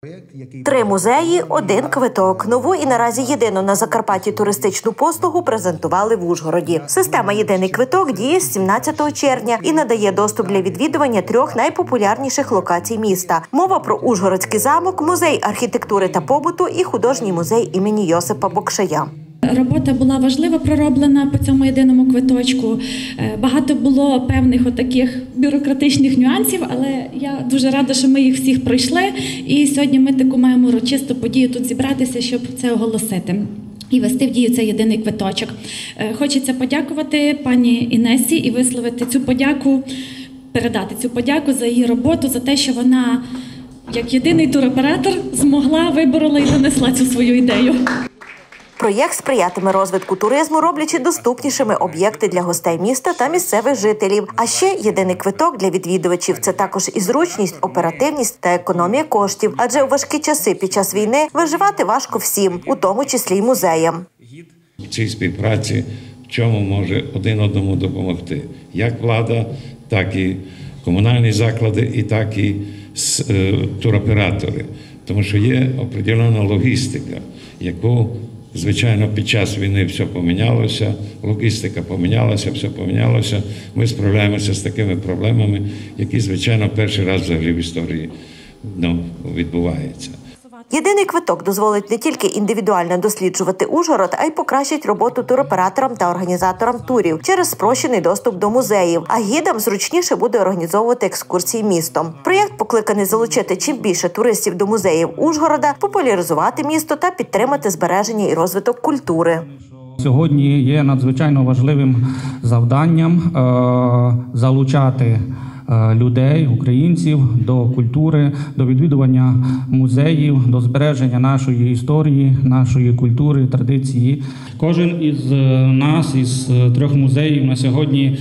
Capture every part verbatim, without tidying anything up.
Три музеї, один квиток. Нову і наразі єдину на Закарпатті туристичну послугу презентували в Ужгороді. Система «Єдиний квиток» діє з сімнадцятого червня і надає доступ для відвідування трьох найпопулярніших локацій міста. Мова про Ужгородський замок, музей архітектури та побуту і художній музей імені Йосипа Бокшая. Робота була важливо пророблена по цьому єдиному квиточку. Багато було певних отаких бюрократичних нюансів, але я дуже рада, що ми їх всіх пройшли. І сьогодні ми таку маємо урочисту подію тут зібратися, щоб це оголосити і вести в дію цей єдиний квиточок. Хочеться подякувати пані Інесі і висловити цю подяку, передати цю подяку за її роботу, за те, що вона, як єдиний туроператор, змогла, виборола і донесла цю свою ідею. Проєкт сприятиме розвитку туризму, роблячи доступнішими об'єкти для гостей міста та місцевих жителів. А ще єдиний квиток для відвідувачів – це також і зручність, оперативність та економія коштів. Адже у важкі часи під час війни виживати важко всім, у тому числі й музеям. В цій співпраці в чому може один одному допомогти? Як влада, так і комунальні заклади, і так і туроператори. Тому що є определена логістика, яку звичайно, під час війни все помінялося, логістика помінялася, все помінялося. Ми справляємося з такими проблемами, які, звичайно, перший раз взагалі в історії ну, відбуваються. Єдиний квиток дозволить не тільки індивідуально досліджувати Ужгород, а й покращить роботу туроператорам та організаторам турів через спрощений доступ до музеїв, а гідам зручніше буде організовувати екскурсії містом. Проєкт покликаний залучити чим більше туристів до музеїв Ужгорода, популяризувати місто та підтримати збереження і розвиток культури. Сьогодні є надзвичайно важливим завданням е- залучати людей, українців до культури, до відвідування музеїв, до збереження нашої історії, нашої культури, традиції. Кожен із нас, із трьох музеїв на сьогодні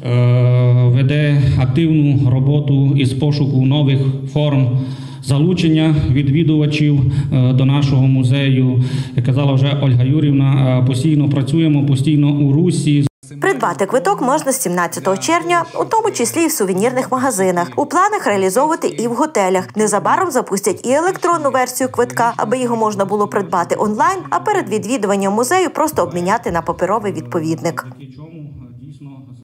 веде активну роботу із пошуку нових форм залучення відвідувачів до нашого музею. Як казала вже Ольга Юрівна, постійно працюємо, постійно у русі. Придбати квиток можна з сімнадцятого червня, у тому числі і в сувенірних магазинах. У планах реалізовувати і в готелях. Незабаром запустять і електронну версію квитка, аби його можна було придбати онлайн, а перед відвідуванням музею просто обміняти на паперовий відповідник.